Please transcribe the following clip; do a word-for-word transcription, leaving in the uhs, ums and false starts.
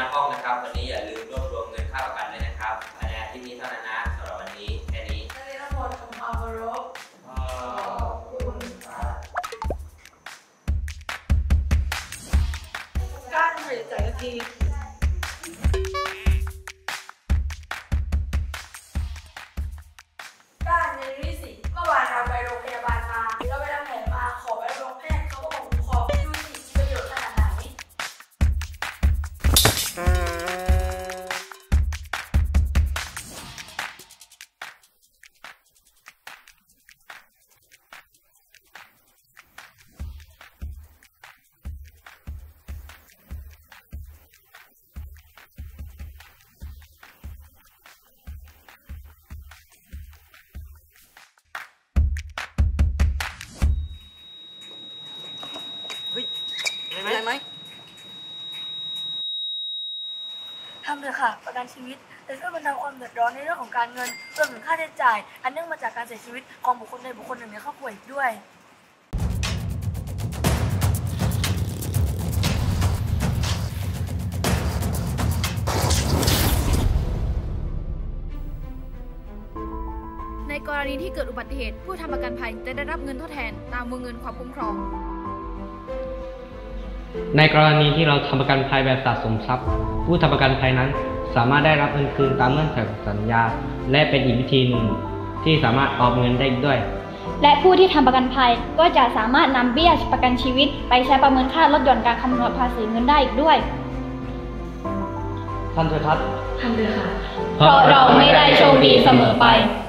น้าห้องนะครับวันนี้อย่าลืมรวบรวมเงินค่าประกันด้วยนะครับภายในอาทิตย์นี้เท่านั้นนะสำหรับวันนี้แค่นี้นักเรียนทั้งหมดทำความเคารพขอบคุณครับการผลิตจากกะทิการในริสิเมื่อวานเราไปโรงพยาบาลมาเราไปทำแผลมาขอไปโรงแพทย์เขาก็บอกขอดูสิประโยชน์ขนาดไหนอะไรไหมทำเลยค่ะประกันชีวิตจะช่วยบรรเทาความเดือดร้อนในเรื่องของการเงินรวมถึงค่าใช้จ่ายอันเนื่องมาจากการเสียชีวิตของบุคคลใดบุคคลหนึ่งในครอบครัวอีกด้วยในกรณีที่เกิดอุบัติเหตุผู้ทำประกันภัยจะได้รับเงินทดแทนตามวงเงินความคุ้มครองในกรณีที่เราทำประกันภัยแบบสะสมทรัพย์ผู้ทำประกันภัยนั้นสามารถได้รับเงินคืนตามเงื่อนไขของสัญญาและเป็นอีกวิธีหนึ่งที่สามารถออมเงินได้ด้วยและผู้ที่ทำประกันภัยก็จะสามารถนำเบี้ยประกันชีวิตไปใช้ประเมินค่าลดหย่อนการคำนวณภาษีเงินได้อีกด้วยท่านเถิดครับทำเลยค่ะเพราะเราไม่ได้โชคดีเสมอไป